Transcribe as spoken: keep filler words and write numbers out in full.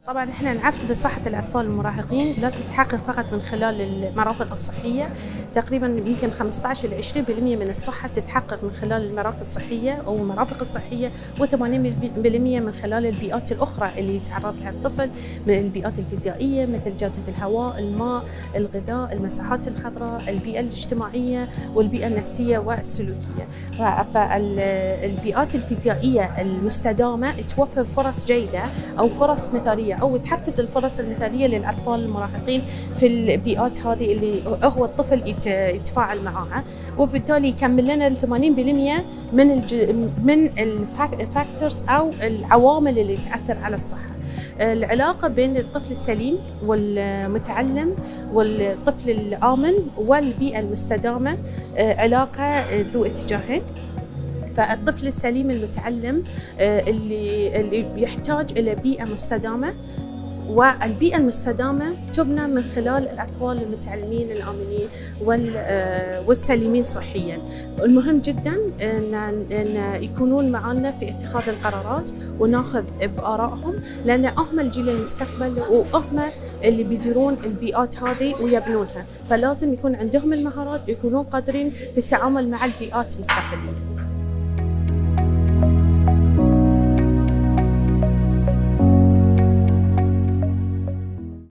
طبعا احنا نعرف ان صحه الاطفال المراهقين لا تتحقق فقط من خلال المرافق الصحيه، تقريبا يمكن خمسة عشر إلى عشرين بالمئة من الصحه تتحقق من خلال المرافق الصحيه او المرافق الصحيه، وثمانين بالمئة من خلال البيئات الاخرى اللي يتعرض لها الطفل من البيئات الفيزيائيه مثل جوده الهواء، الماء، الغذاء، المساحات الخضراء، البيئه الاجتماعيه والبيئه النفسيه والسلوكيه. فالبيئات الفيزيائيه المستدامه توفر فرص جيده او فرص مثاليه أو تحفز الفرص المثالية للأطفال المراهقين في البيئات هذه اللي هو الطفل يتفاعل معها، وبالتالي يكمل لنا ثمانين بالمئة من الج... من الفاكتورز أو العوامل اللي تأثر على الصحة. العلاقة بين الطفل السليم والمتعلم والطفل الآمن والبيئة المستدامة علاقة ذو اتجاهين. فالطفل السليم المتعلم اللي اللي يحتاج إلى بيئة مستدامة، والبيئة المستدامة تبنى من خلال الأطفال المتعلمين الآمنين والسليمين صحيا. المهم جدا أن, أن يكونون معنا في اتخاذ القرارات وناخذ بآرائهم، لأن هم الجيل المستقبل وهم اللي بيديرون البيئات هذه ويبنونها، فلازم يكون عندهم المهارات ويكونون قادرين في التعامل مع البيئات المستقبلية.